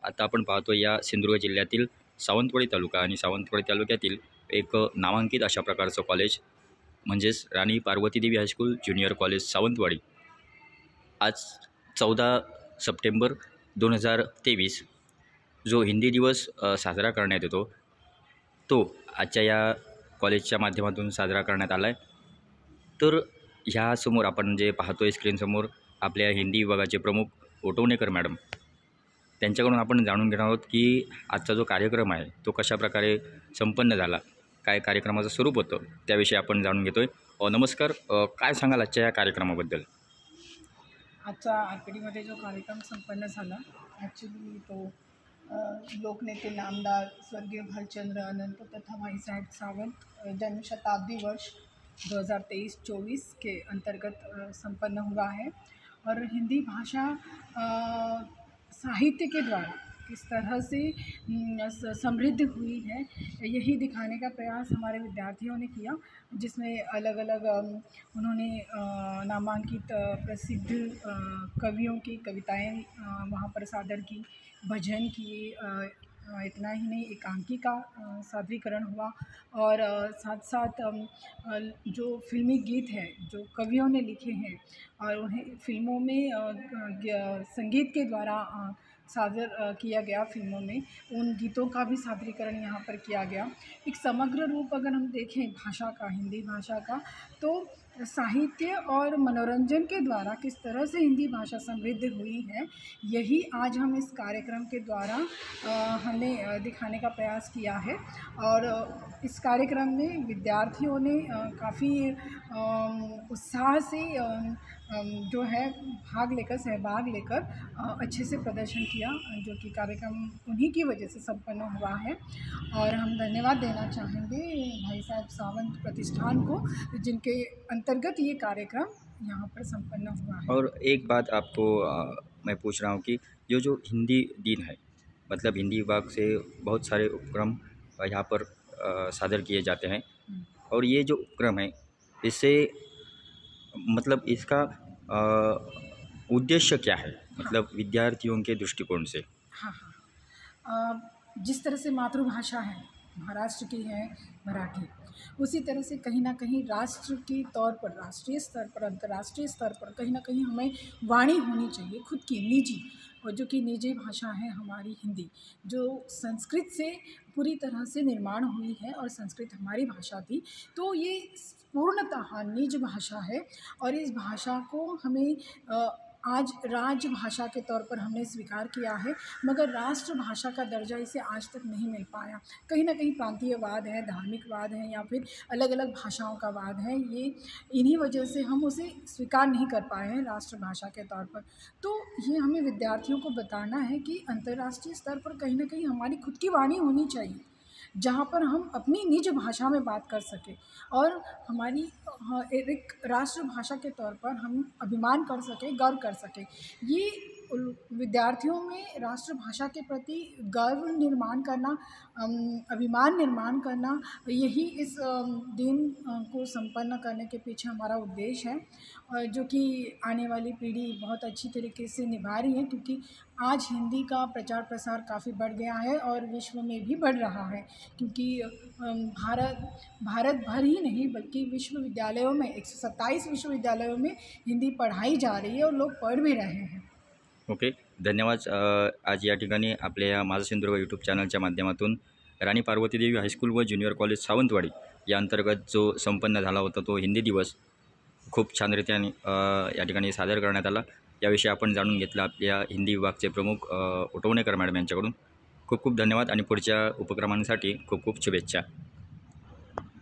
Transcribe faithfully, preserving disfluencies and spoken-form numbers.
आता आपण पाहतो या सिंधुदुर्ग जिल्ह्यातील सावंतवाडी तालुका आणि सावंतवाडी तालुक्यातील एक नामांकित अशा प्रकारचं कॉलेज म्हणजेच Rani Parvati Devi high school junior college Sawantwadi आज चौदा सप्टेंबर दोन हजार तेवीस जो हिंदी दिवस अ, साजरा करण्यात येतो तो आजच्या या कॉलेजच्या माध्यमातून साजरा करण्यात आला आहे। तर ह्यासमोर आपण जे पाहतोय स्क्रीनसमोर आपल्या हिंदी विभागाचे प्रमुख ओटवणेकर मॅडम, त्यांच्याकडून आपण जाणून घेणार आहोत की आजचा जो कार्यक्रम आहे तो कशाप्रकारे संपन्न झाला, काय कार्यक्रमाचं स्वरूप होतं त्याविषयी आपण जाणून घेतोय। अ, नमस्कार, अ, काय सांगाल आजच्या या कार्यक्रमाबद्दल? आजचा आर पी डीमध्ये जो कार्यक्रम संपन्न झाला ॲक्च्युली तो अ, लोकनेते नामदार स्वर्गीय भालचंद्र अनंत तथा भाई साहब सावंत अ, जन्म शताब्दी वर्ष दो हज़ार तेईस चौबीस के अंतर्गत अ, संपन्न हुआ है। और हिंदी भाषा अ, साहित्य के द्वारा किस तरह से न, स- समृद्ध हुई है, यही दिखाने का प्रयास हमारे विद्यार्थियों ने किया, जिसमें अलग अलग अम, उन्होंने अ, नामांकित अ, प्रसिद्ध अ, कवियों की कविताएं अ, वहाँ पर सादर की, भजन किए, अ, अ, इतना ही नहीं एकांकी का अ, सादरीकरण हुआ। और अ, साथ साथ अम, अ, जो फिल्मी गीत हैं जो कवियों ने लिखे हैं और उन्हें फिल्मों में अ, ग- ग- संगीत के द्वारा अ, सादर अ, किया गया फिल्मों में, उन गीतों का भी सादरीकरण यहाँ पर किया गया। एक समग्र रूप अगर हम देखें भाषा का, हिंदी भाषा का, तो साहित्य और मनोरंजन के द्वारा किस तरह से हिंदी भाषा समृद्ध हुई है, यही आज हम इस कार्यक्रम के द्वारा अ, हमने अ, दिखाने का प्रयास किया है। और अ, इस कार्यक्रम में विद्यार्थियों ने काफ़ी उत्साह से अम, अम, जो है भाग लेकर सहभाग लेकर अ, अच्छे से प्रदर्शन किया, जो कि कार्यक्रम उन्हीं की वजह से संपन्न हुआ है। और हम धन्यवाद देना चाहेंगे भाई साहब सावंत प्रतिष्ठान को, जिनके अंतर्गत ये कार्यक्रम यहाँ पर संपन्न हुआ है। और एक बात आपको अ, मैं पूछ रहा हूँ कि जो जो हिंदी दिन है, मतलब हिंदी विभाग से बहुत सारे उपक्रम अ, यहाँ पर अ, सादर किए जाते हैं, हम्म। और ये जो उपक्रम है इससे मतलब इसका अ, उद्देश्य क्या है, मतलब विद्यार्थियों के दृष्टिकोण से? हाँ हाँ हाँ। अ, जिस तरह से मातृभाषा है महाराष्ट्र की है मराठी, उसी तरह से कहीं ना कहीं राष्ट्र के तौर पर, राष्ट्रीय स्तर पर, अंतर्राष्ट्रीय स्तर पर कहीं ना कहीं हमें वाणी होनी चाहिए खुद की निजी, और जो कि निजी भाषा है हमारी हिंदी, जो संस्कृत से पूरी तरह से निर्माण हुई है और संस्कृत हमारी भाषा थी। तो ये पूर्णतः निज भाषा है और इस भाषा को हमें अ, आज राजभाषा के तौर पर हमने स्वीकार किया है, मगर राष्ट्रभाषा का दर्जा इसे आज तक नहीं मिल पाया। कहीं ना कहीं प्रांतीयवाद है, धार्मिकवाद है, या फिर अलग अलग भाषाओं का वाद है, ये इन्हीं वजह से हम उसे स्वीकार नहीं कर पाए हैं राष्ट्रभाषा के तौर पर। तो ये हमें विद्यार्थियों को बताना है कि अंतर्राष्ट्रीय स्तर पर कहीं ना कहीं हमारी खुद की वाणी होनी चाहिए, जहाँ पर हम अपनी निज भाषा में बात कर सकें और हमारी हाँ, एक राष्ट्रभाषा के तौर पर हम अभिमान कर सकें, गर्व कर सकें। ये उल- विद्यार्थियों में राष्ट्रभाषा के प्रति गर्व निर्माण करना, अम, अभिमान निर्माण करना, यही इस अम, दिन अ, को संपन्न करने के पीछे हमारा उद्देश्य है, और जो कि आने वाली पीढ़ी बहुत अच्छी तरीके से निभा रही है, क्योंकि आज हिंदी का प्रचार प्रसार काफ़ी बढ़ गया है और विश्व में भी बढ़ रहा है, क्योंकि अम, भारत भारत भर ही नहीं बल्कि विश्वविद्यालयों में एक सौ सत्ताईस विश्वविद्यालयों में हिंदी पढ़ाई जा रही है और लोग पढ़ भी रहे हैं। ओके, धन्यवाद। अ, आज या ठिकाणी आपल्या या माझा सिंधुदुर्ग यूट्यूब चॅनलच्या माध्यमातून राणी पार्वती देवी हायस्कूल व ज्युनियर कॉलेज सावंतवाडी या अंतर्गत जो संपन्न झाला होता तो हिंदी दिवस खूप छानरीत्याने अ, या ठिकाणी सादर करण्यात आला। याविषयी आपण जाणून घेतलं आपल्या हिंदी विभागचे प्रमुख अ, ओटवणेकर मॅडम यांच्याकडून। खूप खूप धन्यवाद आणि पुढच्या उपक्रमांसाठी खूप खूप शुभेच्छा।